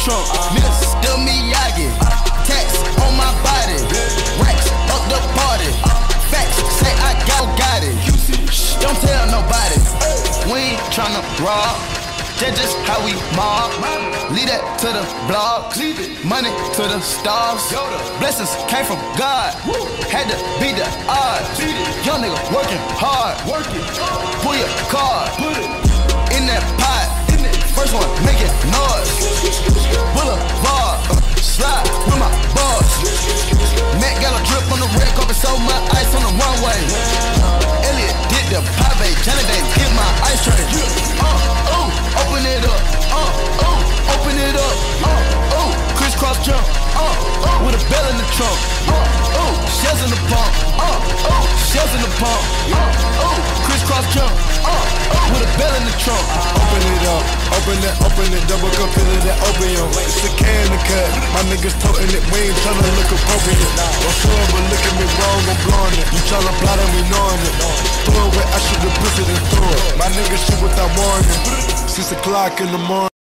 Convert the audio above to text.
trunk. Mr. Miyagi, tax on my body, racks up the party. Facts say I got it. Shh, don't tell nobody. We ain't tryna rob. That's just how we mob. Leave that to the blogs. Money to the stars. Blessings came from God. Had to beat the odds. Young nigga working hard. Pull your card in that pot. First one making noise. Boulevard, slide with my boss. Matt got a drip on the red carpet, so much ice on the runway. Elliot did the pave, Johnny Day get my ice tray. Open it up, open it up, crisscross jump, with a bell in the trunk, shells in the pump, shells in the pump, crisscross jump, with a bell in the trunk. Open it up, open it, double cup, fill it, that opium. It's a can to cut, my niggas toting it, we ain't tryna look appropriate. Don't show it, but look at me wrong, I'm blowing it. You tryna plot and we knowing it. Throw it, I shoot the pussy and throw it. My niggas shoot without warning. 6 o'clock in the morning.